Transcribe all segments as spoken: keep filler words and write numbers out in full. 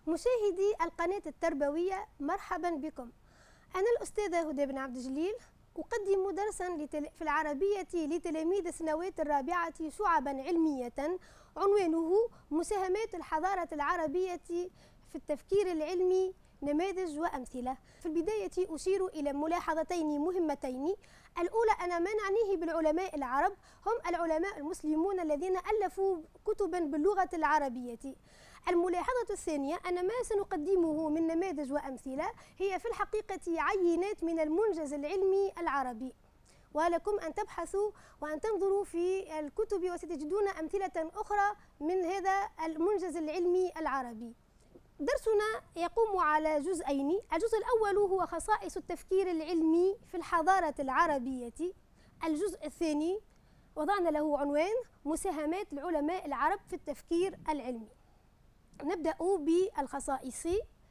مشاهدي القناة التربوية، مرحبا بكم. أنا الأستاذة هدى بن عبد الجليل، أقدم درسا في العربية لتلاميذ السنوات الرابعة شعبا علمية، عنوانه مساهمات الحضارة العربية في التفكير العلمي، نماذج وأمثلة. في البداية أشير إلى ملاحظتين مهمتين. الأولى أن ما نعنيه بالعلماء العرب هم العلماء المسلمون الذين ألفوا كتبا باللغة العربية. الملاحظة الثانية أن ما سنقدمه من نماذج وأمثلة هي في الحقيقة عينات من المنجز العلمي العربي، ولكم أن تبحثوا وأن تنظروا في الكتب وستجدون أمثلة أخرى من هذا المنجز العلمي العربي. درسنا يقوم على جزئين. الجزء الأول هو خصائص التفكير العلمي في الحضارة العربية. الجزء الثاني وضعنا له عنوان مساهمات العلماء العرب في التفكير العلمي. نبدأ بالخصائص.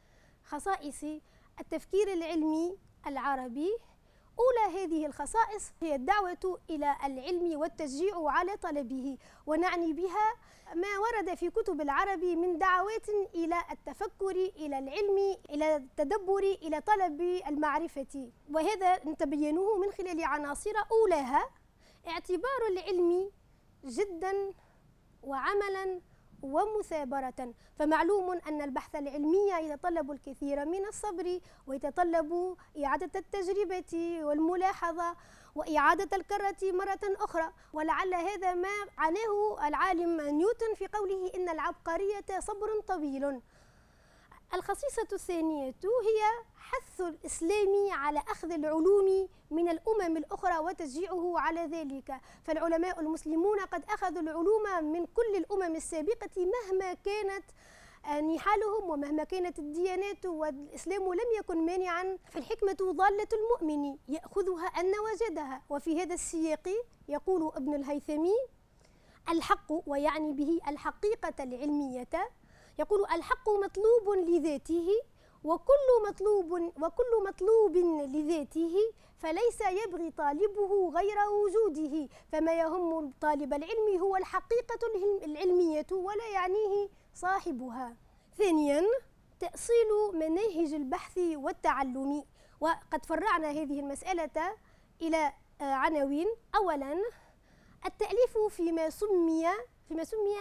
خصائص التفكير العلمي العربي. أولى هذه الخصائص هي الدعوة إلى العلم والتشجيع على طلبه، ونعني بها ما ورد في كتب العرب من دعوات إلى التفكر، إلى العلم، إلى التدبر، إلى طلب المعرفة، وهذا نتبينه من خلال عناصر. أولاها اعتبار العلم جدا وعملا ومثابرة. فمعلوم أن البحث العلمي يتطلب الكثير من الصبر، ويتطلب إعادة التجربة والملاحظة وإعادة الكرة مرة أخرى، ولعل هذا ما عناه العالم نيوتن في قوله إن العبقرية صبر طويل. الخصيصة الثانية هي حث الإسلام على أخذ العلوم من الأمم الأخرى وتشجيعه على ذلك. فالعلماء المسلمون قد أخذوا العلوم من كل الأمم السابقة مهما كانت نحالهم ومهما كانت الديانات، والإسلام لم يكن مانعا. فالحكمة ضالة المؤمن يأخذها أن وجدها. وفي هذا السياق يقول ابن الهيثمي: الحق، ويعني به الحقيقة العلمية، يقول: الحق مطلوب لذاته، وكل مطلوب وكل مطلوب لذاته فليس يبغي طالبه غير وجوده. فما يهم طالب العلم هو الحقيقة العلمية ولا يعنيه صاحبها. ثانيا تأصيل مناهج البحث والتعلم، وقد فرعنا هذه المسألة إلى عناوين. أولا التأليف فيما سمي فيما سمي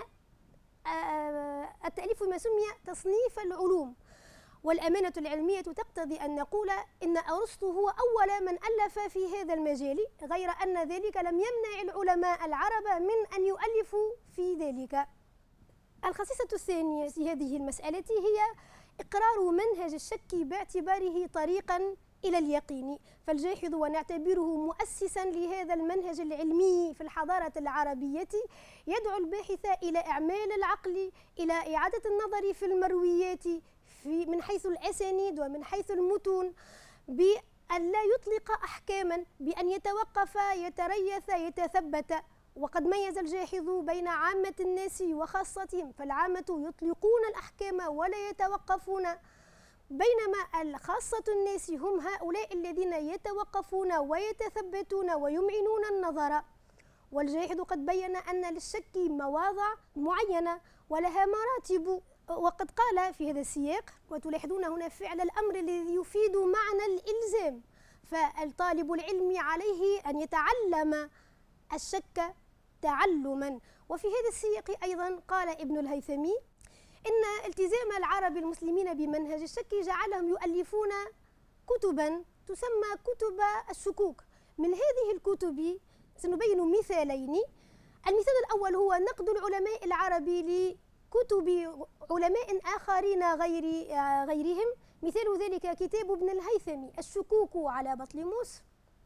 التأليف ما سمي تصنيف العلوم. والأمانة العلمية تقتضي أن نقول إن أرسطو هو أول من ألف في هذا المجال، غير أن ذلك لم يمنع العلماء العرب من أن يؤلفوا في ذلك. الخصيصة الثانية في هذه المسألة هي إقرار منهج الشك باعتباره طريقا إلى اليقين. فالجاحظ ونعتبره مؤسسا لهذا المنهج العلمي في الحضارة العربية يدعو الباحث إلى إعمال العقل، إلى إعادة النظر في المرويات في من حيث الأسانيد ومن حيث المتون، بأن لا يطلق أحكاما، بأن يتوقف، يتريث، يتثبت. وقد ميز الجاحظ بين عامة الناس وخاصتهم، فالعامة يطلقون الأحكام ولا يتوقفون، بينما الخاصة الناس هم هؤلاء الذين يتوقفون ويتثبتون ويمعنون النظر. والجاحظ قد بين أن للشك مواضع معينة ولها مراتب. وقد قال في هذا السياق، وتلاحظون هنا فعل الأمر الذي يفيد معنى الإلزام، فالطالب العلمي عليه أن يتعلم الشك تعلما. وفي هذا السياق أيضا قال ابن الهيثمي إن التزام العرب المسلمين بمنهج الشك جعلهم يؤلفون كتبا تسمى كتب الشكوك. من هذه الكتب سنبين مثالين. المثال الأول هو نقد العلماء العرب لكتب علماء آخرين غير غيرهم. مثال ذلك كتاب ابن الهيثمي الشكوك على بطليموس.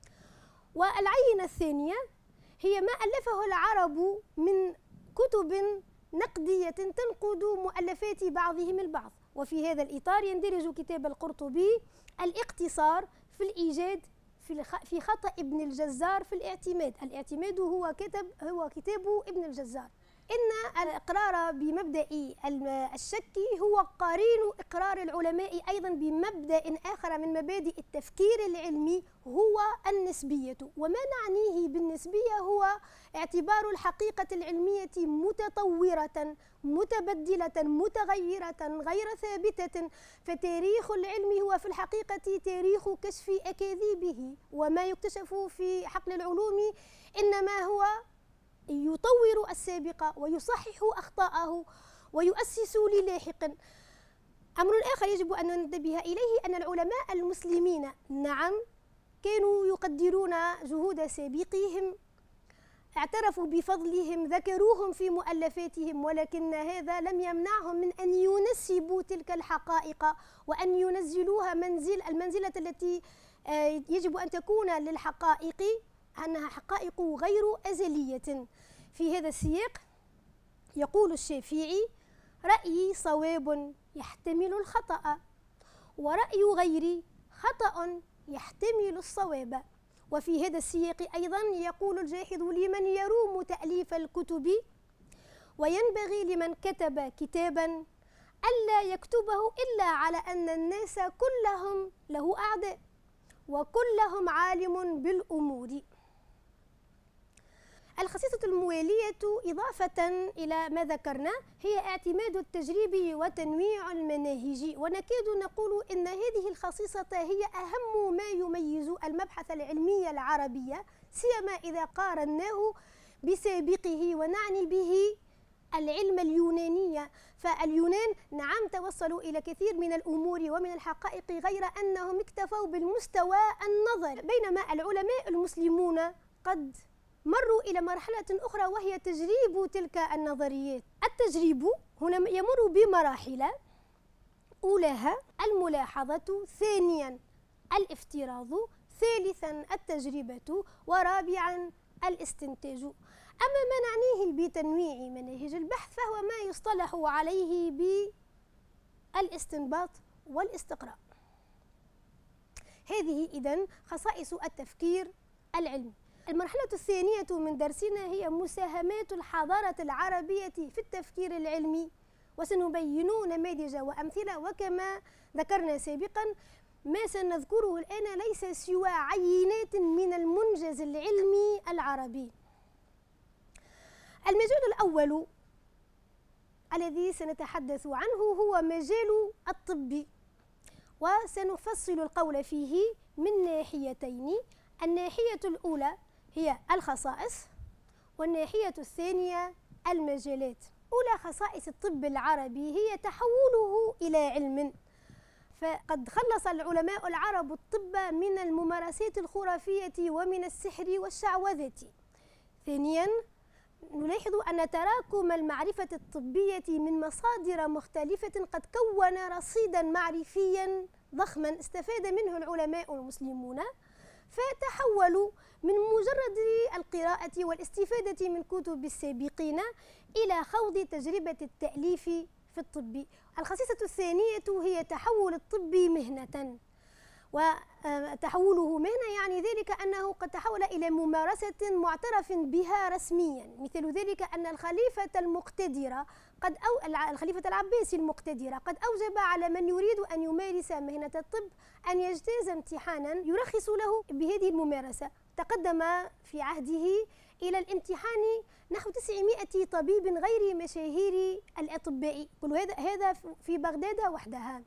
والعينة الثانية هي ما ألفه العرب من كتب نقدية تنقد مؤلفات بعضهم البعض. وفي هذا الإطار يندرج كتاب القرطبي الاقتصار في الإيجاد في خطأ ابن الجزار في الاعتماد. الاعتماد هو كتاب هو كتاب ابن الجزار. إن الإقرار بمبدأ الشك هو قرين إقرار العلماء أيضا بمبدأ آخر من مبادئ التفكير العلمي هو النسبية. وما نعنيه بالنسبية هو اعتبار الحقيقة العلمية متطورة متبدلة متغيرة غير ثابتة. فتاريخ العلم هو في الحقيقة تاريخ كشف أكاذيبه، وما يكتشف في حقل العلوم إنما هو يطور السابق ويصحح أخطاءه ويؤسس للاحق. أمر آخر يجب أن ننتبه إليه أن العلماء المسلمين نعم كانوا يقدرون جهود سابقيهم، اعترفوا بفضلهم، ذكروهم في مؤلفاتهم، ولكن هذا لم يمنعهم من أن ينسبوا تلك الحقائق وأن ينزلوها منزل المنزلة التي يجب أن تكون للحقائق، أنها حقائق غير أزلية. في هذا السياق يقول الشافعي: رأيي صواب يحتمل الخطأ، ورأي غيري خطأ يحتمل الصواب. وفي هذا السياق أيضا يقول الجاحظ لمن يروم تأليف الكتب: وينبغي لمن كتب كتابا ألا يكتبه إلا على أن الناس كلهم له أعداء وكلهم عالم بالأمور. الخصيصة الموالية إضافة إلى ما ذكرنا هي اعتماد التجريب وتنويع المناهج، ونكاد نقول إن هذه الخصيصة هي أهم ما يميز المبحث العلمي العربي، سيما إذا قارناه بسابقه، ونعني به العلم اليوناني. فاليونان نعم توصلوا إلى كثير من الأمور ومن الحقائق غير أنهم اكتفوا بالمستوى النظري، بينما العلماء المسلمون قد مروا إلى مرحلة أخرى وهي تجريب تلك النظريات. التجريب هنا يمر بمراحل: أولاها الملاحظة، ثانيا الافتراض، ثالثا التجربة، ورابعا الاستنتاج. أما ما نعنيه بتنويع مناهج البحث فهو ما يصطلح عليه بالاستنباط والاستقراء. هذه إذن خصائص التفكير العلمي. المرحلة الثانية من درسنا هي مساهمات الحضارة العربية في التفكير العلمي، وسنبين نماذج وأمثلة، وكما ذكرنا سابقا ما سنذكره الآن ليس سوى عينات من المنجز العلمي العربي. المجال الأول الذي سنتحدث عنه هو مجال الطب، وسنفصل القول فيه من ناحيتين: الناحية الأولى هي الخصائص، والناحية الثانية المجالات. أولى خصائص الطب العربي هي تحوله إلى علم، فقد خلص العلماء العرب الطب من الممارسات الخرافية ومن السحر والشعوذة. ثانياً نلاحظ أن تراكم المعرفة الطبية من مصادر مختلفة قد كون رصيداً معرفياً ضخماً استفاد منه العلماء المسلمون، فتحولوا من مجرد القراءة والاستفادة من كتب السابقين إلى خوض تجربة التأليف في الطب. الخصيصة الثانية هي تحول الطب مهنة، وتحوله مهنة يعني ذلك أنه قد تحول إلى ممارسة معترف بها رسميا. مثل ذلك أن الخليفة المقتدر قد أو الخليفة العباسي المقتدر قد أوجب على من يريد أن يمارس مهنة الطب أن يجتاز امتحانا يرخص له بهذه الممارسة. تقدم في عهده إلى الامتحان نحو تسعمائة طبيب غير مشاهير الأطباء، كل هذا هذا في بغداد وحدها.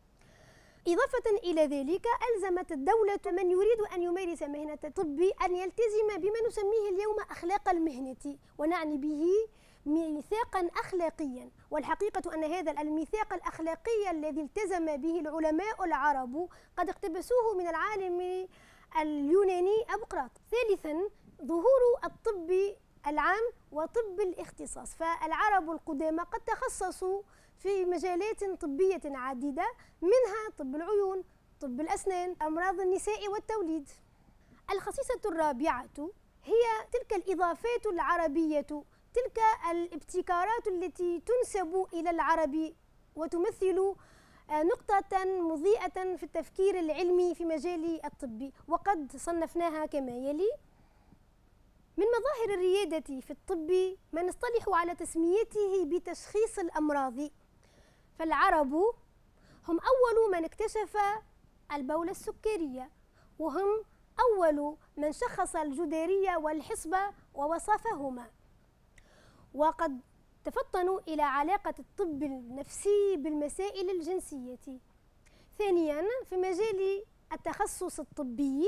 إضافة إلى ذلك ألزمت الدولة من يريد أن يمارس مهنة الطب أن يلتزم بما نسميه اليوم أخلاق المهنة، ونعني به ميثاقا أخلاقيا. والحقيقة أن هذا الميثاق الأخلاقي الذي التزم به العلماء العرب قد اقتبسوه من العالم اليوناني أبقراط. ثالثا ظهور الطب العام وطب الاختصاص، فالعرب القدامى قد تخصصوا في مجالات طبية عديدة، منها طب العيون، طب الأسنان، أمراض النساء والتوليد. الخصيصة الرابعة هي تلك الإضافات العربية، تلك الابتكارات التي تنسب إلى العرب وتمثل نقطة مضيئة في التفكير العلمي في مجال الطب، وقد صنفناها كما يلي: من مظاهر الريادة في الطب ما نصطلح على تسميته بتشخيص الأمراض، فالعرب هم أول من اكتشف البولة السكرية، وهم أول من شخص الجدري والحصبة ووصفهما، وقد تفطنوا إلى علاقة الطب النفسي بالمسائل الجنسية. ثانياً، في مجال التخصص الطبي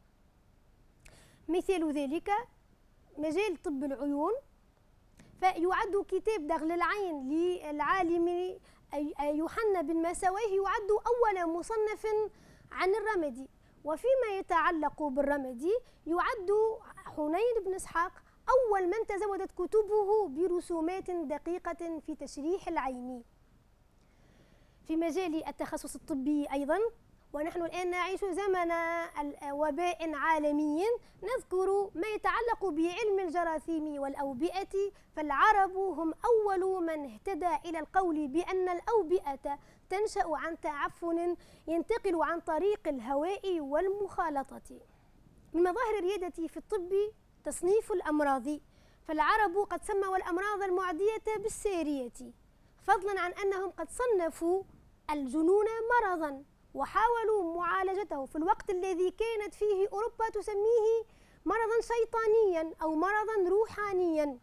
مثال ذلك مجال طب العيون، فيعد كتاب دغل العين للعالم يوحنا بن مساويه يعد أول مصنف عن الرمد، وفيما يتعلق بالرمد يعد حنين بن إسحاق أول من تزودت كتبه برسومات دقيقة في تشريح العين. في مجال التخصص الطبي أيضا، ونحن الآن نعيش زمن وباء عالمي، نذكر ما يتعلق بعلم الجراثيم والأوبئة، فالعرب هم أول من اهتدى إلى القول بأن الأوبئة تنشأ عن تعفن ينتقل عن طريق الهواء والمخالطة. من مظاهر الريادة في الطب تصنيف الأمراض، فالعرب قد سموا الأمراض المعدية بالسارية، فضلا عن أنهم قد صنفوا الجنون مرضا وحاولوا معالجته في الوقت الذي كانت فيه أوروبا تسميه مرضا شيطانيا أو مرضا روحانيا.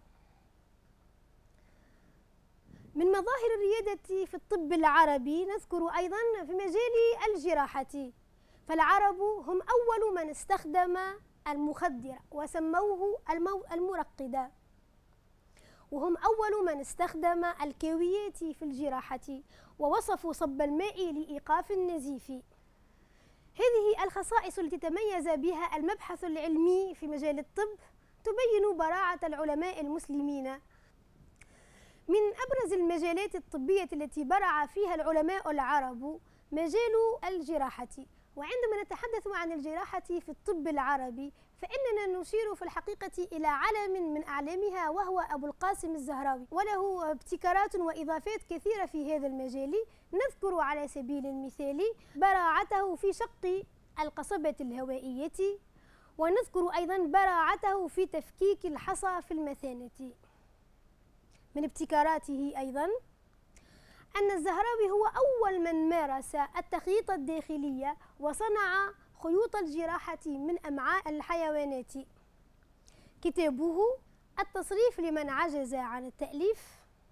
من مظاهر الريادة في الطب العربي نذكر أيضا في مجال الجراحة، فالعرب هم أول من استخدم المخدر وسموه المرقدة، وهم أول من استخدم الكاويات في الجراحة ووصفوا صب الماء لإيقاف النزيف. هذه الخصائص التي تميز بها المبحث العلمي في مجال الطب تبين براعة العلماء المسلمين. من أبرز المجالات الطبية التي برع فيها العلماء العرب مجال الجراحة، وعندما نتحدث عن الجراحة في الطب العربي فإننا نشير في الحقيقة إلى علم من أعلامها وهو أبو القاسم الزهراوي، وله ابتكارات وإضافات كثيرة في هذا المجال. نذكر على سبيل المثال براعته في شق القصبة الهوائية، ونذكر أيضا براعته في تفكيك الحصى في المثانة. من ابتكاراته أيضا أن الزهراوي هو أول من مارس التخييط الداخلي وصنع خيوط الجراحة من أمعاء الحيوانات. كتابه التصريف لمن عجز عن التأليف،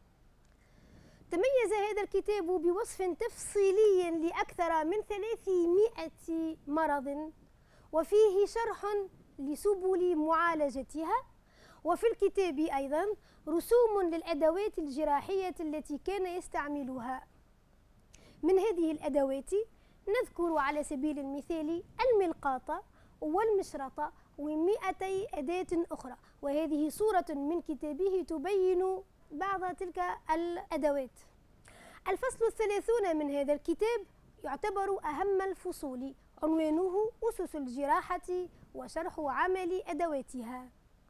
تميز هذا الكتاب بوصف تفصيلي لأكثر من ثلاثمائة مرض، وفيه شرح لسبل معالجتها، وفي الكتاب أيضا رسوم للأدوات الجراحية التي كان يستعملها. من هذه الأدوات نذكر على سبيل المثال الملقاطة والمشرطة ومئتي أداة أخرى، وهذه صورة من كتابه تبين بعض تلك الأدوات. الفصل الثلاثون من هذا الكتاب يعتبر أهم الفصول، عنوانه أسس الجراحة وشرح عمل أدواتها.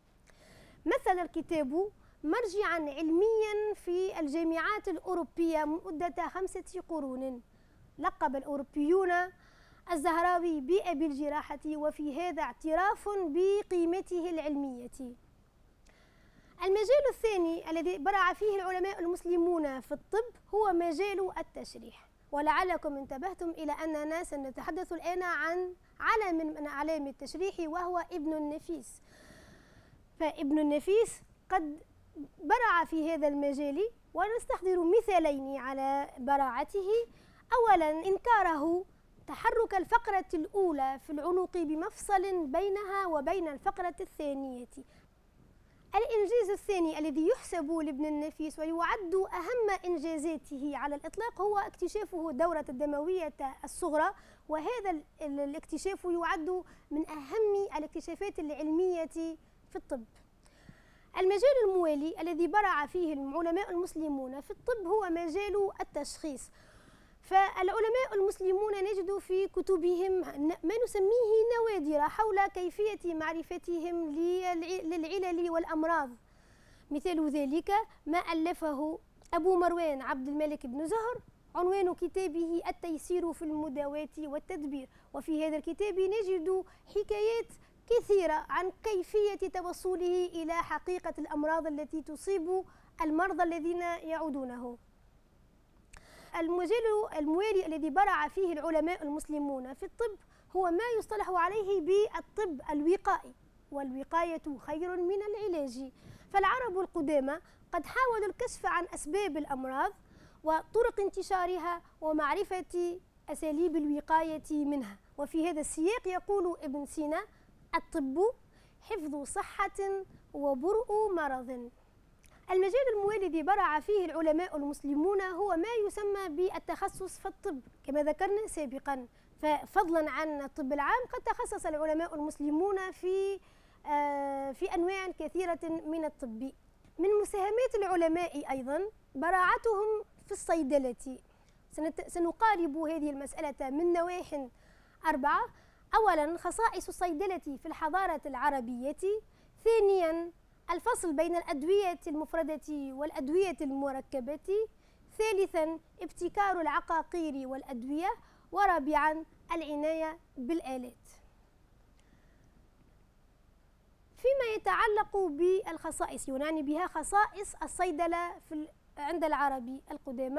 مثل الكتاب مرجعا علميا في الجامعات الأوروبية مدة خمسة قرون. لقب الأوروبيون الزهراوي بأبي الجراحة، وفي هذا اعتراف بقيمته العلمية. المجال الثاني الذي برع فيه العلماء المسلمون في الطب هو مجال التشريح، ولعلكم انتبهتم إلى أننا سنتحدث الآن عن علم من أعلام التشريح وهو ابن النفيس. فابن النفيس قد برع في هذا المجال، ونستحضر مثالين على براعته. أولا، إنكاره تحرك الفقرة الأولى في العنق بمفصل بينها وبين الفقرة الثانية. الإنجاز الثاني الذي يحسب لابن النفيس ويعد أهم إنجازاته على الإطلاق هو اكتشافه الدورة الدموية الصغرى، وهذا الاكتشاف يعد من أهم الاكتشافات العلمية في الطب. المجال الموالي الذي برع فيه العلماء المسلمون في الطب هو مجال التشخيص. فالعلماء المسلمون نجد في كتبهم ما نسميه نوادر حول كيفية معرفتهم للعلل والأمراض. مثال ذلك ما ألفه أبو مروان عبد الملك بن زهر، عنوان كتابه التيسير في المداواة والتدبير، وفي هذا الكتاب نجد حكايات كثيرة عن كيفية توصله إلى حقيقة الأمراض التي تصيب المرضى الذين يعودونه. المجال الموالي الذي برع فيه العلماء المسلمون في الطب هو ما يصطلح عليه بالطب الوقائي، والوقاية خير من العلاج. فالعرب القدامى قد حاولوا الكشف عن أسباب الأمراض وطرق انتشارها ومعرفة أساليب الوقاية منها. وفي هذا السياق يقول ابن سينا: الطب حفظ صحة وبرء مرض. المجال الموالي الذي برع فيه العلماء المسلمون هو ما يسمى بالتخصص في الطب كما ذكرنا سابقا. ففضلا عن الطب العام قد تخصص العلماء المسلمون في في أنواع كثيرة من الطب. من مساهمات العلماء أيضا براعتهم في الصيدلة. سنقارب هذه المسألة من نواح أربعة. أولا، خصائص الصيدلة في الحضارة العربية. ثانيا، الفصل بين الأدوية المفردة والأدوية المركبة. ثالثا، ابتكار العقاقير والأدوية. ورابعا، العناية بالآلات. فيما يتعلق بالخصائص يعنى بها خصائص الصيدلة في عند العرب القدامى،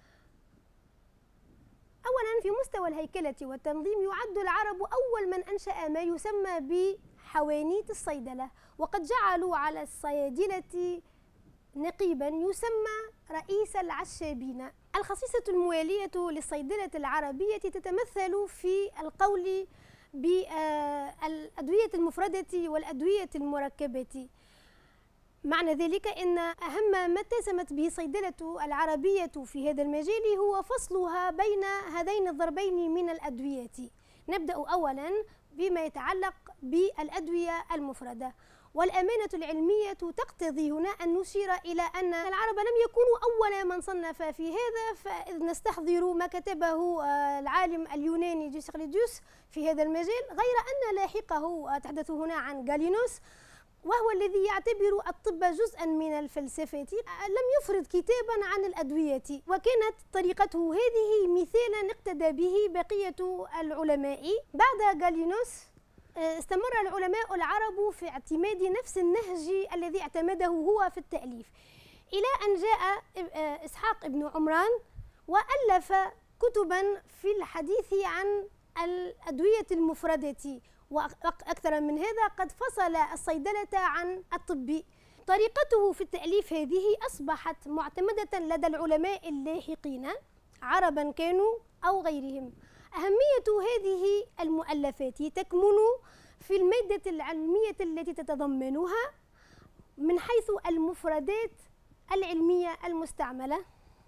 أولا في مستوى الهيكلة والتنظيم يعد العرب أول من أنشأ ما يسمى بحوانيت الصيدلة، وقد جعلوا على الصيادلة نقيبا يسمى رئيس العشابين. الخصيصة الموالية للصيدلة العربية تتمثل في القول بالأدوية المفردة والأدوية المركبة. معنى ذلك أن أهم ما اتسمت به الصيدلة العربية في هذا المجال هو فصلها بين هذين الضربين من الأدوية. نبدأ أولا بما يتعلق بالأدوية المفردة. والأمانة العلمية تقتضي هنا أن نشير إلى أن العرب لم يكونوا أول من صنف في هذا، فإذ نستحضر ما كتبه العالم اليوناني ديوسقليديوس في هذا المجال، غير أن لاحقه أتحدث هنا عن غالينوس وهو الذي يعتبر الطب جزءا من الفلسفة لم يفرد كتابا عن الأدوية، وكانت طريقته هذه مثالا اقتدى به بقية العلماء. بعد غالينوس استمر العلماء العرب في اعتماد نفس النهج الذي اعتمده هو في التأليف، إلى أن جاء إسحاق ابن عمران وألف كتبا في الحديث عن الأدوية المفردة، وأكثر من هذا قد فصل الصيدلة عن الطب. طريقته في التأليف هذه أصبحت معتمدة لدى العلماء اللاحقين عربا كانوا أو غيرهم. أهمية هذه المؤلفات تكمن في المادة العلمية التي تتضمنها من حيث المفردات العلمية المستعملة،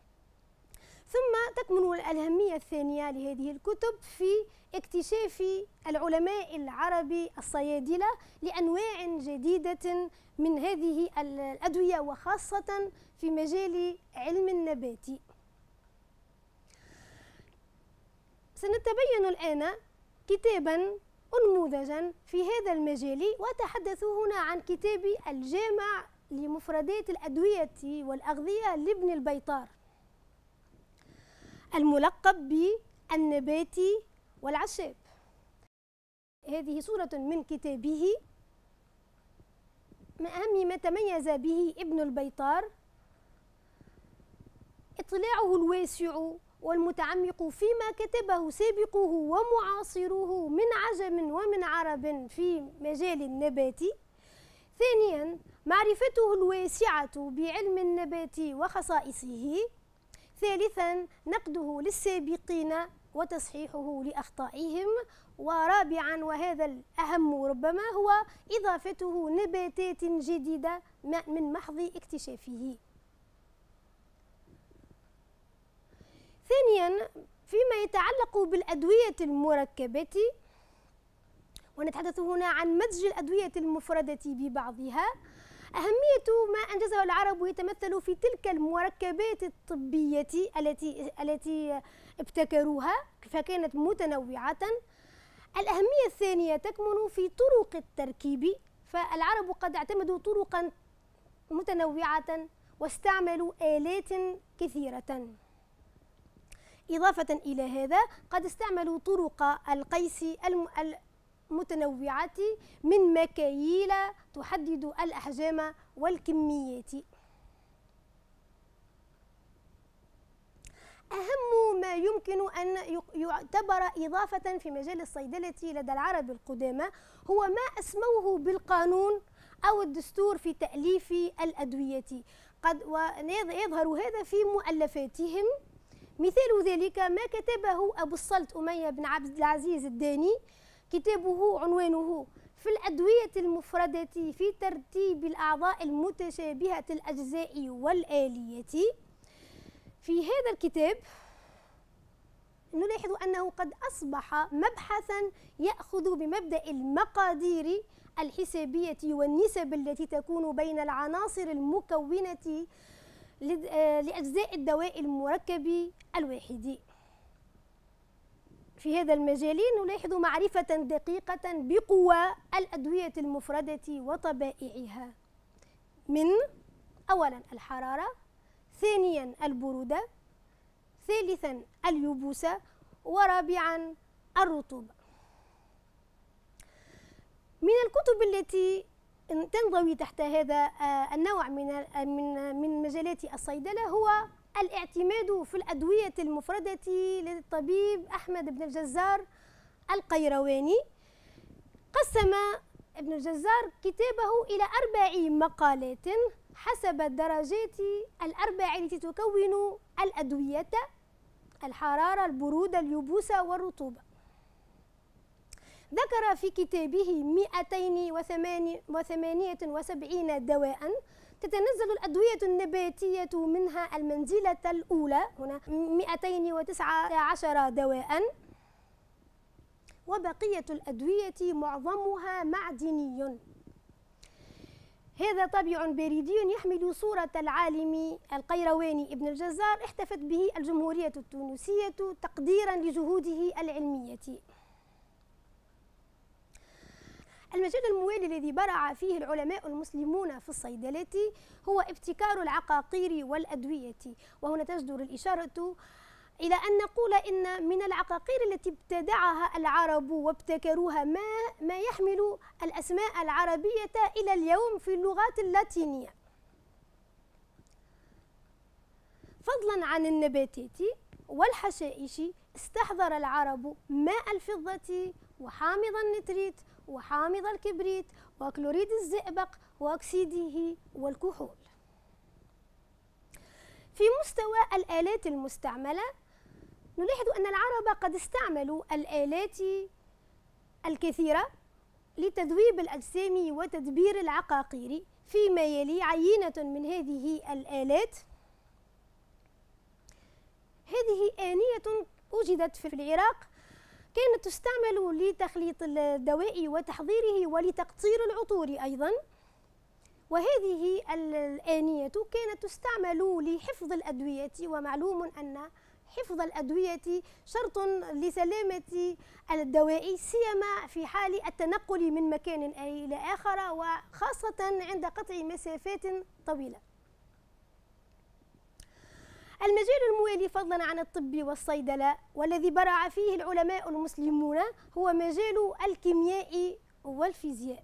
ثم تكمن الأهمية الثانية لهذه الكتب في اكتشاف العلماء العرب الصيادلة لأنواع جديدة من هذه الأدوية، وخاصة في مجال علم النبات. سنتبين الآن كتابا أنموذجا في هذا المجال، وأتحدث هنا عن كتاب الجامع لمفردات الأدوية والأغذية لابن البيطار الملقب بالنبات والعشاب. هذه صورة من كتابه. من أهم ما تميز به ابن البيطار اطلاعه الواسع والمتعمق فيما كتبه سابقه ومعاصره من عجم ومن عرب في مجال النبات. ثانيا، معرفته الواسعة بعلم النبات وخصائصه. ثالثا، نقده للسابقين وتصحيحه لأخطائهم. ورابعا، وهذا الأهم ربما، هو إضافته نباتات جديدة من محض اكتشافه. ثانيا، فيما يتعلق بالأدوية المركبة، ونتحدث هنا عن مزج الأدوية المفردة ببعضها. أهمية ما أنجزه العرب يتمثل في تلك المركبات الطبية التي التي ابتكروها، فكانت متنوعة. الأهمية الثانية تكمن في طرق التركيب، فالعرب قد اعتمدوا طرقا متنوعة واستعملوا آلات كثيرة. إضافة إلى هذا قد استعملوا طرق القيس متنوعة من مكاييل تحدد الأحجام والكميات. أهم ما يمكن أن يعتبر إضافة في مجال الصيدلة لدى العرب القدامى هو ما أسموه بالقانون أو الدستور في تأليف الأدوية، قد ويظهر هذا في مؤلفاتهم. مثال ذلك ما كتبه أبو السلط أمية بن عبد العزيز الداني، كتابه عنوانه في الأدوية المفردة في ترتيب الأعضاء المتشابهة الأجزاء والآلية. في هذا الكتاب نلاحظ أنه قد أصبح مبحثا يأخذ بمبدأ المقادير الحسابية والنسب التي تكون بين العناصر المكونة لأجزاء الدواء المركب الواحد. في هذا المجال نلاحظ معرفة دقيقة بقوى الأدوية المفردة وطبائعها، من أولا الحرارة، ثانيا البرودة، ثالثا اليبوسة، ورابعا الرطوبة. من الكتب التي تنضوي تحت هذا النوع من من من مجالات الصيدلة هو الاعتماد في الأدوية المفردة للطبيب أحمد بن الجزار القيرواني. قسم ابن الجزار كتابه إلى أربع مقالات حسب الدرجات الأربع التي تكون الأدوية: الحرارة، البرودة، اليبوسة، والرطوبة. ذكر في كتابه مئتين وثمانية وسبعين دواء تتنزل الأدوية النباتية منها المنزلة الأولى، هنا مئتين وتسعة عشر دواء، وبقية الأدوية معظمها معدني. هذا طابع بريدي يحمل صورة العالم القيرواني ابن الجزار احتفت به الجمهورية التونسية تقديرا لجهوده العلمية. المجال الموالي الذي برع فيه العلماء المسلمون في الصيدلة هو ابتكار العقاقير والأدوية، وهنا تجدر الإشارة إلى أن نقول إن من العقاقير التي ابتدعها العرب وابتكروها ما ما يحمل الأسماء العربية إلى اليوم في اللغات اللاتينية. فضلا عن النباتات والحشائش، استحضر العرب ماء الفضة وحامض النتريت وحامض الكبريت وكلوريد الزئبق وأكسيده والكحول. في مستوى الآلات المستعملة نلاحظ أن العرب قد استعملوا الآلات الكثيرة لتذويب الأجسام وتدبير العقاقير. فيما يلي عينة من هذه الآلات. هذه آنية وجدت في العراق، كانت تستعمل لتخليط الدواء وتحضيره ولتقطير العطور أيضا، وهذه الآنية كانت تستعمل لحفظ الأدوية، ومعلوم أن حفظ الأدوية شرط لسلامة الدواء، سيما في حال التنقل من مكان إلى آخر، وخاصة عند قطع مسافات طويلة. المجال الموالي فضلا عن الطب والصيدلة والذي برع فيه العلماء المسلمون هو مجال الكيمياء والفيزياء.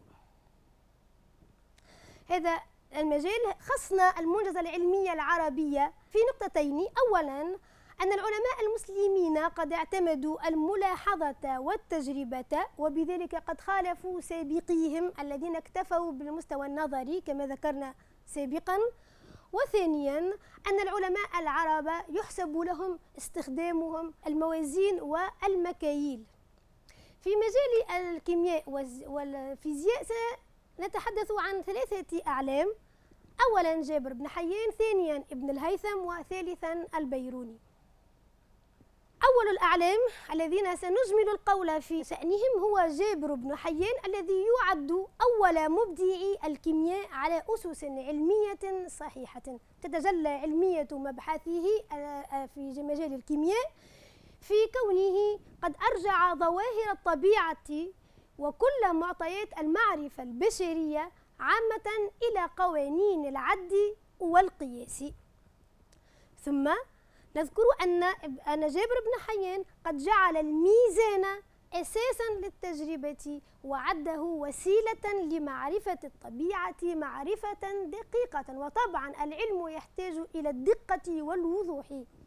هذا المجال خصنا المنجزة العلمية العربية في نقطتين: أولا أن العلماء المسلمين قد اعتمدوا الملاحظة والتجربة، وبذلك قد خالفوا سابقيهم الذين اكتفوا بالمستوى النظري كما ذكرنا سابقا. وثانيا أن العلماء العرب يحسب لهم استخدامهم الموازين والمكاييل. في مجال الكيمياء والفيزياء سنتحدث عن ثلاثة أعلام: أولا جابر بن حيان، ثانيا ابن الهيثم، وثالثا البيروني. أول الأعلام الذين سنجمل القول في شأنهم هو جابر بن حيان، الذي يعد أول مبدعي الكيمياء على أسس علمية صحيحة تتجلى علمية مبحثه في مجال الكيمياء في كونه قد أرجع ظواهر الطبيعة وكل معطيات المعرفة البشرية عامة إلى قوانين العد والقياس. ثم نذكر أن أن جابر بن حيان قد جعل الميزان أساساً للتجربة وعده وسيلة لمعرفة الطبيعة معرفة دقيقة. وطبعاً العلم يحتاج إلى الدقة والوضوح.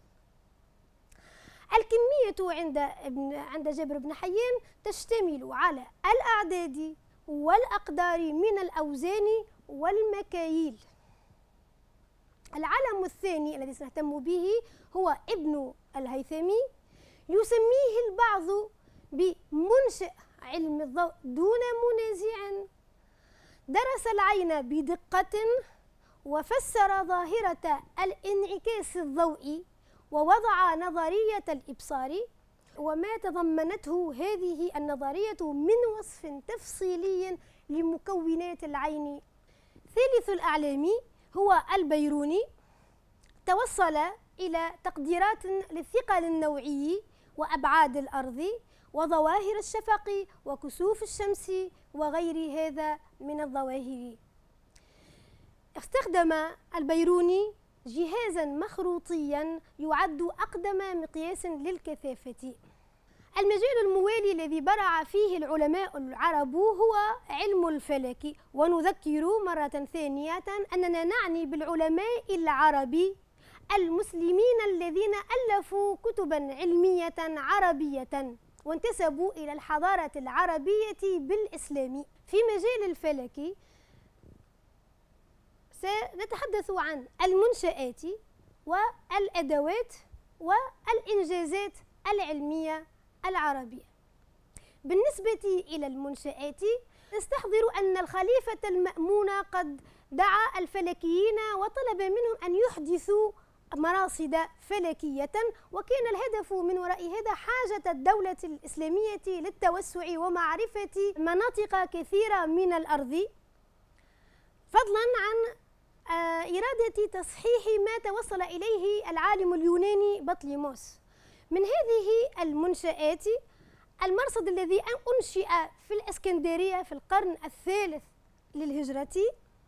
الكمية عند عند جابر بن حيان تشتمل على الأعداد والأقدار من الأوزان والمكاييل. العلم الثاني الذي سنهتم به هو ابن الهيثمي، يسميه البعض بمنشئ علم الضوء دون منازع. درس العين بدقة وفسر ظاهرة الانعكاس الضوئي ووضع نظرية الإبصار وما تضمنته هذه النظرية من وصف تفصيلي لمكونات العين. ثالث الأعلام هو البيروني، توصل إلى تقديرات للثقل النوعي وأبعاد الأرض وظواهر الشفق وكسوف الشمس وغير هذا من الظواهر. استخدم البيروني جهازاً مخروطياً يعد أقدم مقياس للكثافة. المجال الموالي الذي برع فيه العلماء العرب هو علم الفلك. ونذكر مرة ثانية أننا نعني بالعلماء العرب المسلمين الذين ألفوا كتباً علمية عربية وانتسبوا إلى الحضارة العربية بالإسلام. في مجال الفلك سنتحدث عن المنشآت والأدوات والإنجازات العلمية العربية. بالنسبة إلى المنشآت نستحضر أن الخليفة المأمون قد دعا الفلكيين وطلب منهم أن يحدثوا مراصد فلكية، وكان الهدف من وراء هذا حاجة الدولة الإسلامية للتوسع ومعرفة مناطق كثيرة من الأرض، فضلا عن إرادة تصحيح ما توصل إليه العالم اليوناني بطليموس. من هذه المنشآت المرصد الذي أنشئ في الإسكندرية في القرن الثالث للهجرة،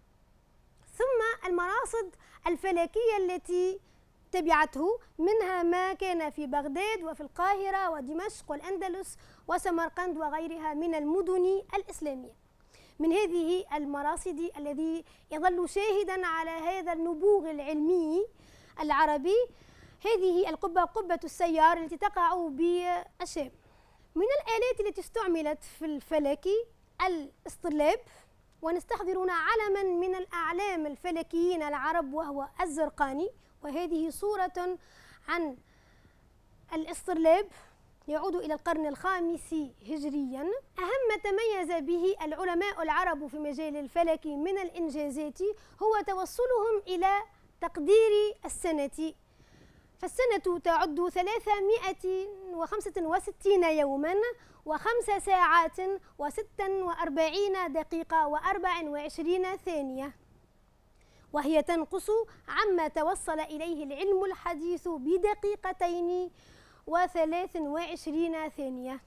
ثم المراصد الفلكية التي تبعته، منها ما كان في بغداد وفي القاهرة ودمشق والأندلس وسمرقند وغيرها من المدن الإسلامية. من هذه المراصد الذي يظل شاهداً على هذا النبوغ العلمي العربي هذه القبة، قبة السيار التي تقع بالشام. من الآلات التي استعملت في الفلك الاسطرلاب، ونستحضر هنا علما من الأعلام الفلكيين العرب وهو الزرقاني، وهذه صورة عن الاسطرلاب يعود إلى القرن الخامس هجريا. أهم ما تميز به العلماء العرب في مجال الفلك من الإنجازات هو توصلهم إلى تقدير السنة، فالسنة تعد ثلاثمائة وخمسة وستين يوما وخمس ساعات وستا وأربعين دقيقة وأربع وعشرين ثانية، وهي تنقص عما توصل إليه العلم الحديث بدقيقتين وثلاث وعشرين ثانية.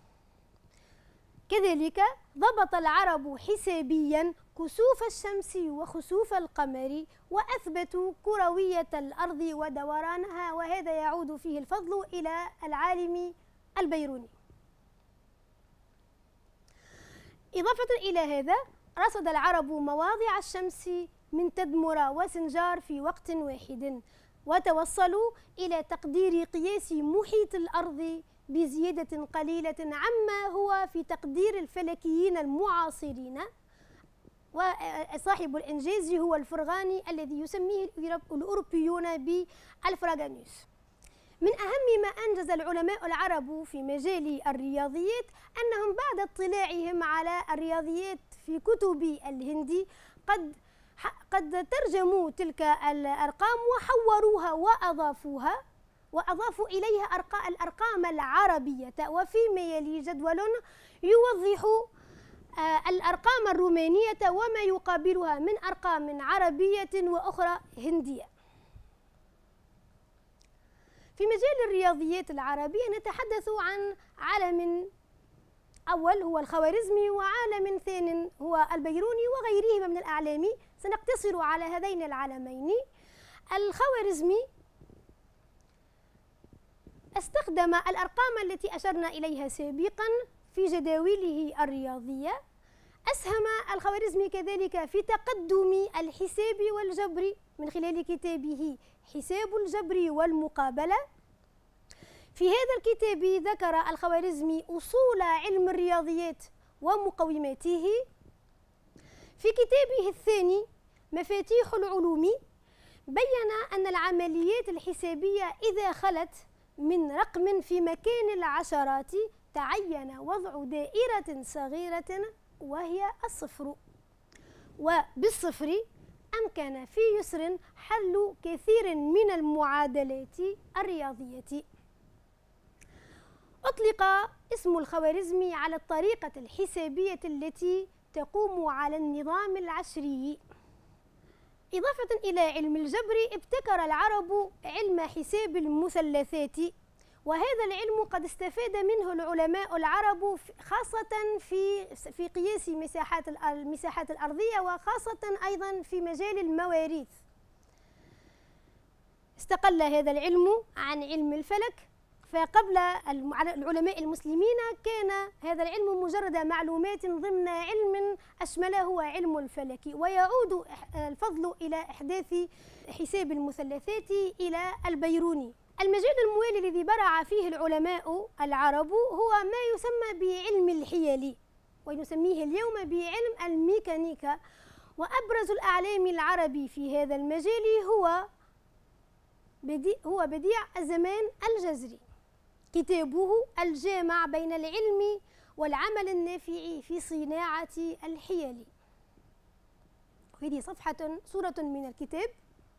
كذلك ضبط العرب حسابيا كسوف الشمس وخسوف القمر، وأثبتوا كروية الأرض ودورانها، وهذا يعود فيه الفضل إلى العالم البيروني. إضافة إلى هذا رصد العرب مواضع الشمس من تدمر وسنجار في وقت واحد، وتوصلوا إلى تقدير قياس محيط الأرض بزيادة قليلة عما هو في تقدير الفلكيين المعاصرين. وصاحب الإنجاز هو الفرغاني الذي يسميه الأوروبيون بالفراغانوس. من أهم ما أنجز العلماء العرب في مجال الرياضيات أنهم بعد اطلاعهم على الرياضيات في كتب الهند قد قد ترجموا تلك الأرقام وحوروها وأضافوها وأضافوا إليها الأرقام العربية. وفيما يلي جدول يوضح الأرقام الرومانية وما يقابلها من أرقام عربية وأخرى هندية. في مجال الرياضيات العربية نتحدث عن عالم أول هو الخوارزمي، وعالم ثاني هو البيروني، وغيرهما من الأعلام. سنقتصر على هذين العالمين. الخوارزمي استخدم الأرقام التي أشرنا إليها سابقا في جداوله الرياضية. أسهم الخوارزمي كذلك في تقدم الحساب والجبر من خلال كتابه حساب الجبر والمقابلة. في هذا الكتاب ذكر الخوارزمي أصول علم الرياضيات ومقوماته. في كتابه الثاني مفاتيح العلوم بين أن العمليات الحسابية إذا خلت من رقم في مكان العشرات تعين وضع دائرة صغيرة وهي الصفر، وبالصفر أمكن في يسر حل كثير من المعادلات الرياضية. أطلق اسم الخوارزمي على الطريقة الحسابية التي تقوم على النظام العشري. إضافة إلى علم الجبر ابتكر العرب علم حساب المثلثات، وهذا العلم قد استفاد منه العلماء العرب خاصة في في قياس مساحات المساحات الأرضية، وخاصة أيضا في مجال المواريث. استقل هذا العلم عن علم الفلك، فقبل العلماء المسلمين كان هذا العلم مجرد معلومات ضمن علم أشمله علم الفلك، ويعود الفضل إلى إحداث حساب المثلثات إلى البيروني. المجال الموالي الذي برع فيه العلماء العرب هو ما يسمى بعلم الحيل، ونسميه اليوم بعلم الميكانيكا. وأبرز الأعلام العربي في هذا المجال هو بديع, هو بديع الزمان الجزري. كتابه الجامع بين العلم والعمل النافع في صناعة الحيل. وهذه صفحة صورة من الكتاب.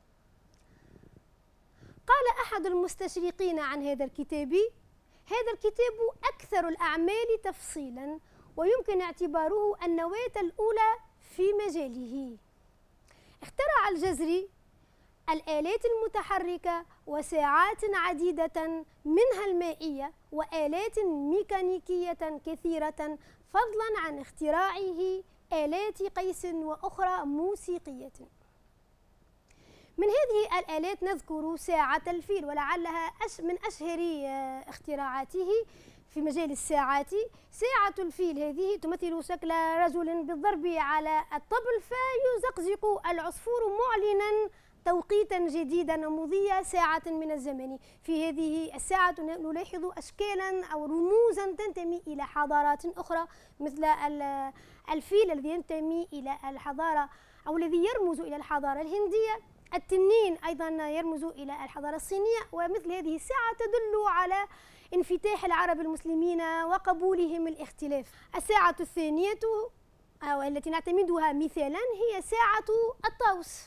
قال أحد المستشرقين عن هذا الكتاب: هذا الكتاب أكثر الأعمال تفصيلا، ويمكن اعتباره النواة الأولى في مجاله. اخترع الجزري الآلات المتحركة وساعات عديدة منها المائية وآلات ميكانيكية كثيرة، فضلا عن اختراعه آلات قيس وأخرى موسيقية. من هذه الآلات نذكر ساعة الفيل، ولعلها من أشهر اختراعاته في مجال الساعات. ساعة الفيل هذه تمثل شكل رجل بالضرب على الطبل فيزقزق العصفور معلنا توقيتا جديدا ومضي ساعة من الزمن. في هذه الساعة نلاحظ أشكالا أو رموزا تنتمي إلى حضارات أخرى، مثل الفيل الذي ينتمي إلى الحضارة أو الذي يرمز إلى الحضارة الهندية. التنين أيضا يرمز إلى الحضارة الصينية. ومثل هذه الساعة تدل على انفتاح العرب المسلمين وقبولهم الاختلاف. الساعة الثانية أو التي نعتمدها مثالا هي ساعة الطاووس.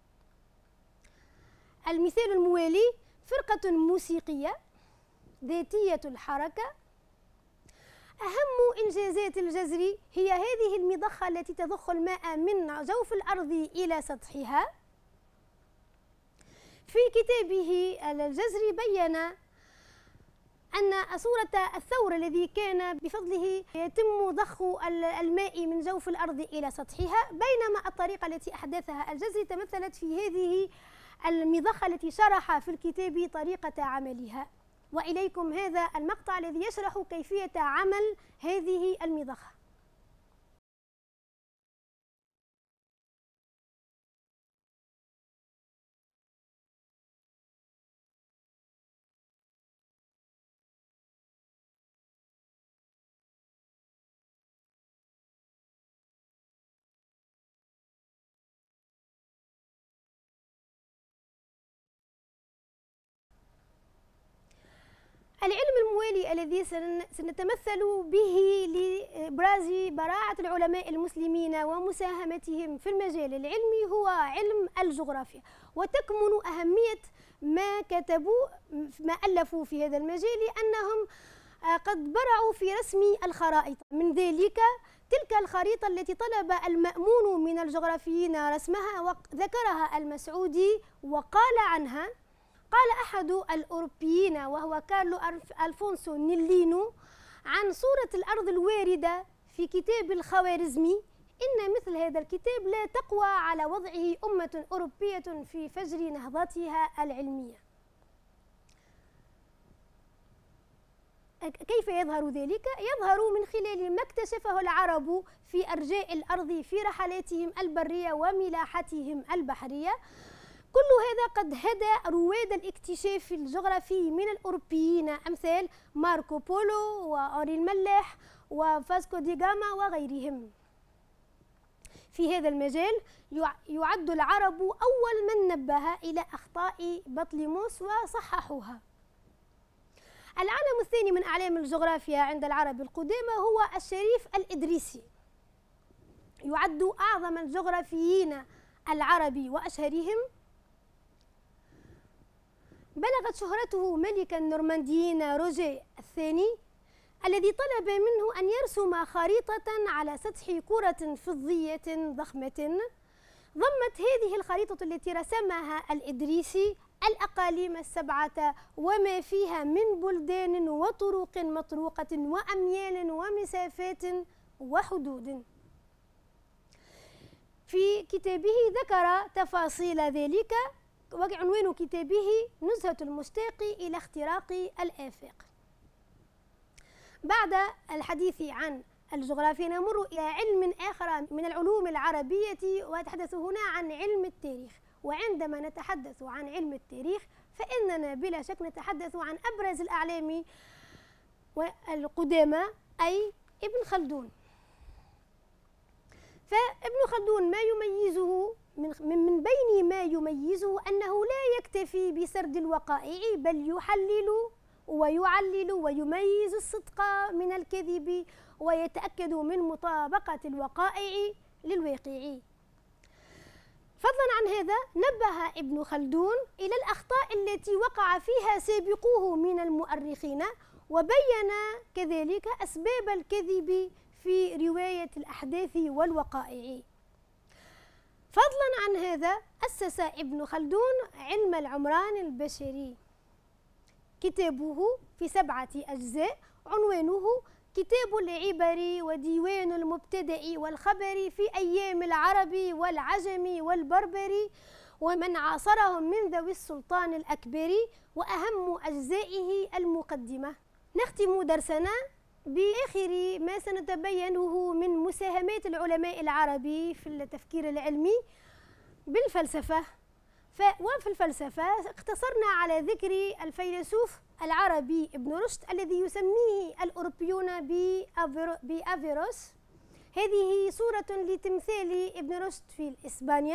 المثال الموالي: فرقة موسيقية ذاتية الحركة. أهم إنجازات الجزري هي هذه المضخة التي تضخ الماء من جوف الأرض إلى سطحها. في كتابه الجزري بين أن صورة الثور الذي كان بفضله يتم ضخ الماء من جوف الأرض إلى سطحها، بينما الطريقة التي أحدثها الجزري تمثلت في هذه المضخة التي شرح في الكتاب طريقة عملها. وإليكم هذا المقطع الذي يشرح كيفية عمل هذه المضخة. العلم الموالي الذي سنتمثل به لإبراز براعة العلماء المسلمين ومساهمتهم في المجال العلمي هو علم الجغرافيا. وتكمن أهمية ما كتبوا ما ألفوا في هذا المجال أنهم قد برعوا في رسم الخرائط. من ذلك تلك الخريطة التي طلب المأمون من الجغرافيين رسمها وذكرها المسعودي وقال عنها. قال أحد الأوروبيين وهو كارلو ألفونسو نيلينو عن صورة الأرض الواردة في كتاب الخوارزمي: إن مثل هذا الكتاب لا تقوى على وضعه أمة أوروبية في فجر نهضتها العلمية. كيف يظهر ذلك؟ يظهر من خلال ما اكتشفه العرب في أرجاء الأرض في رحلاتهم البرية وملاحتهم البحرية. كل هذا قد هدى رواد الاكتشاف الجغرافي من الأوروبيين أمثال ماركو بولو وأوري الملاح وفاسكو دي غاما وغيرهم. في هذا المجال يعد العرب أول من نبه إلى أخطاء بطليموس وصححوها. العالم الثاني من أعلام الجغرافيا عند العرب القدامى هو الشريف الإدريسي، يعد أعظم الجغرافيين العرب وأشهرهم. بلغت شهرته ملك النورمانديين روجيه الثاني الذي طلب منه أن يرسم خريطة على سطح كرة فضية ضخمة. ضمت هذه الخريطة التي رسمها الإدريسي الأقاليم السبعة وما فيها من بلدان وطرق مطروقة وأميال ومسافات وحدود. في كتابه ذكر تفاصيل ذلك، وعنوان كتابه نزهة المشتاق إلى اختراق الآفاق. بعد الحديث عن الجغرافيا نمر إلى علم آخر من العلوم العربية، وأتحدث هنا عن علم التاريخ. وعندما نتحدث عن علم التاريخ فإننا بلا شك نتحدث عن أبرز الأعلام القدامى أي ابن خلدون. فابن خلدون ما يميزه من, من بين ما يميزه أنه لا يكتفي بسرد الوقائع، بل يحلل ويعلل ويميز الصدق من الكذب ويتأكد من مطابقة الوقائع للواقع. فضلا عن هذا نبه ابن خلدون إلى الأخطاء التي وقع فيها سابقوه من المؤرخين، وبين كذلك أسباب الكذب في رواية الأحداث والوقائع. فضلا عن هذا أسس ابن خلدون علم العمران البشري. كتابه في سبعة أجزاء عنوانه كتاب العبر وديوان المبتدأ والخبر في أيام العرب والعجم والبربر ومن عاصرهم من ذوي السلطان الأكبر، وأهم أجزائه المقدمة. نختم درسنا بآخر ما سنتبينه من مساهمات العلماء العرب في التفكير العلمي بالفلسفة. ف... وفي الفلسفة اقتصرنا على ذكر الفيلسوف العربي ابن رشد الذي يسميه الأوروبيون بأفيروس. هذه صورة لتمثال ابن رشد في إسبانيا.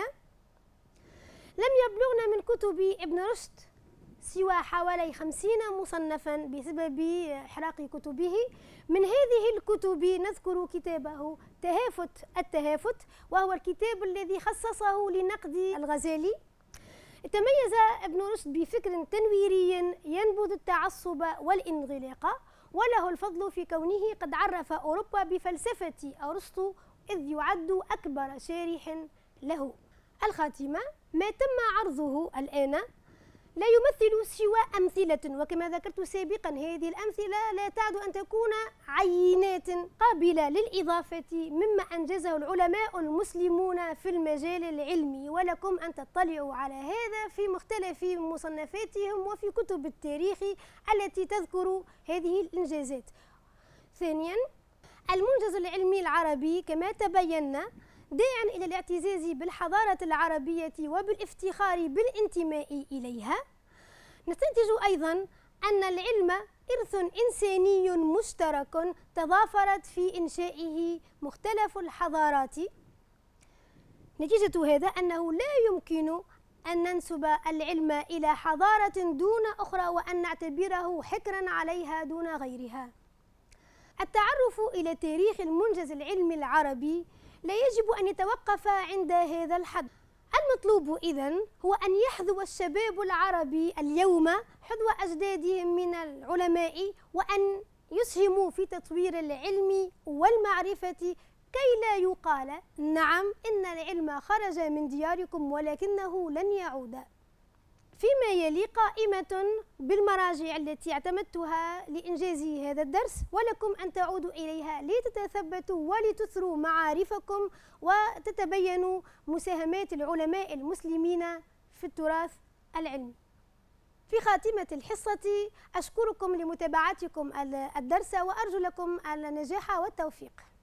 لم يبلغنا من كتب ابن رشد سوى حوالي خمسين مصنفا بسبب إحراق كتبه. من هذه الكتب نذكر كتابه تهافت التهافت، وهو الكتاب الذي خصصه لنقد الغزالي. تميز ابن رشد بفكر تنويري ينبذ التعصب والانغلاق، وله الفضل في كونه قد عرف أوروبا بفلسفة أرسطو، إذ يعد أكبر شارح له. الخاتمة: ما تم عرضه الآن لا يمثل سوى أمثلة، وكما ذكرت سابقا هذه الأمثلة لا تعد أن تكون عينات قابلة للإضافة مما أنجزه العلماء المسلمون في المجال العلمي، ولكم أن تطلعوا على هذا في مختلف مصنفاتهم وفي كتب التاريخ التي تذكر هذه الإنجازات. ثانيا، المنجز العلمي العربي كما تبينا داعٍ إلى الاعتزاز بالحضارة العربية وبالافتخار بالانتماء إليها. نستنتج أيضاً أن العلم إرث إنساني مشترك تضافرت في إنشائه مختلف الحضارات. نتيجة هذا أنه لا يمكن أن ننسب العلم إلى حضارة دون أخرى وأن نعتبره حكراً عليها دون غيرها. التعرف إلى تاريخ المنجز العلمي العربي لا يجب أن يتوقف عند هذا الحد. المطلوب إذن هو أن يحذو الشباب العربي اليوم حذو أجدادهم من العلماء، وأن يسهموا في تطوير العلم والمعرفة كي لا يقال نعم إن العلم خرج من دياركم ولكنه لن يعود. فيما يلي قائمة بالمراجع التي اعتمدتها لإنجاز هذا الدرس، ولكم أن تعودوا إليها لتتثبتوا ولتثروا معارفكم وتتبينوا مساهمات العلماء المسلمين في التراث العلمي. في خاتمة الحصة أشكركم لمتابعتكم الدرس وأرجو لكم النجاح والتوفيق.